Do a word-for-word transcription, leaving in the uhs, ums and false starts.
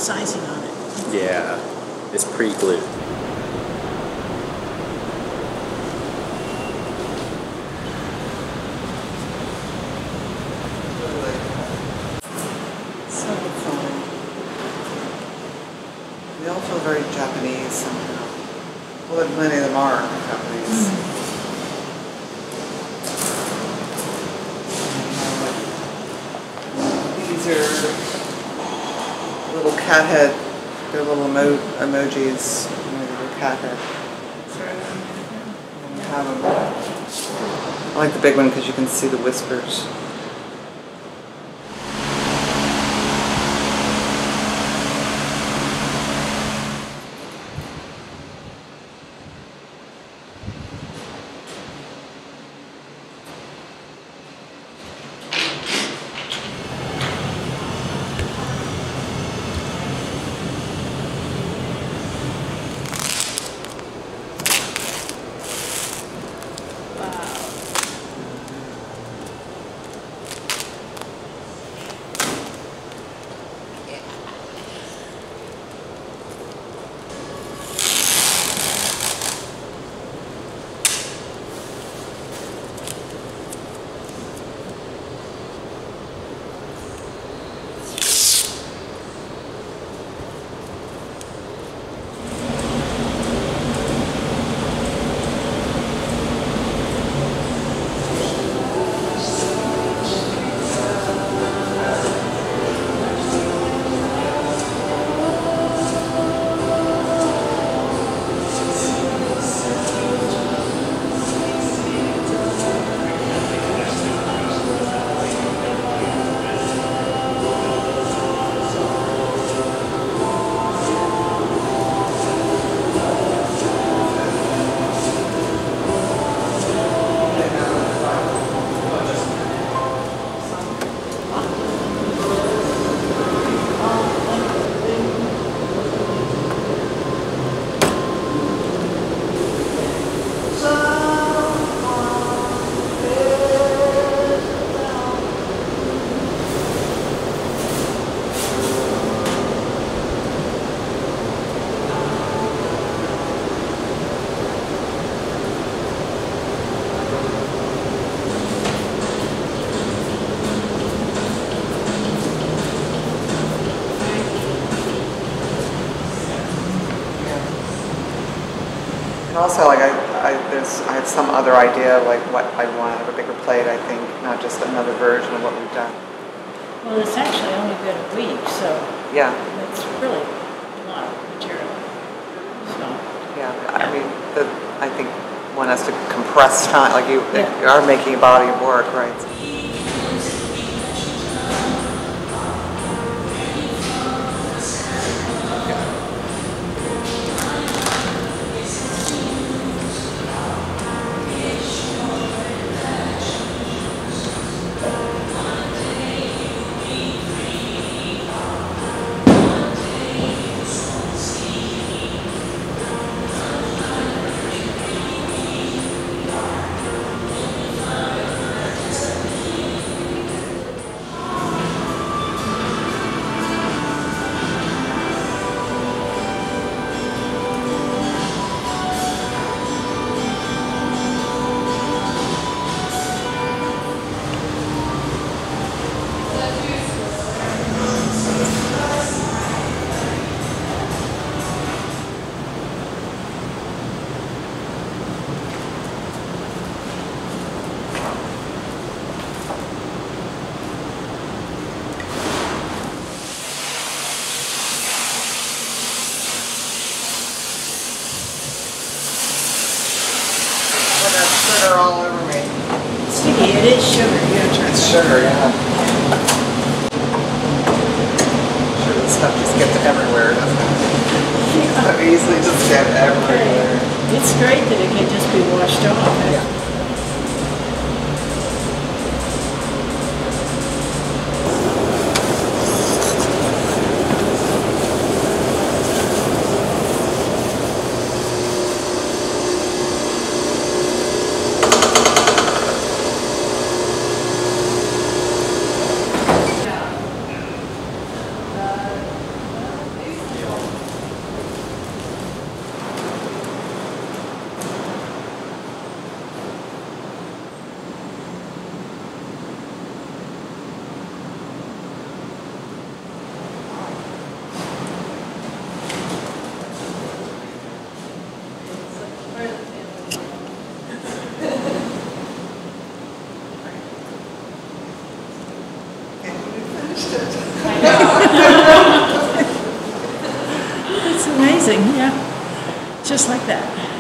sizing on it. Yeah, it's pre-glued. So fun. They all feel very Japanese somehow. Well, many of them are Japanese. Mm. These are little cat head. They're little emo emojis. You know, little cat head. And you have them. I like the big one because you can see the whiskers. Also, like I, I, there's, I have some other idea of like what I want out of a bigger plate. I think not just another version of what we've done. Well, it's actually only been a week, so yeah, it's really a lot of material. So yeah, I mean, the, I think one has to compress time. Like you, yeah. you are making a body of work, right? Sugar all over me. Sticky, it is sugar. You gotta try It's sugar, yeah. Sure, this stuff just gets everywhere, doesn't it? So easily just get everywhere. It's great that it can just be washed off. Yeah. finished it. It's amazing, yeah. Just like that.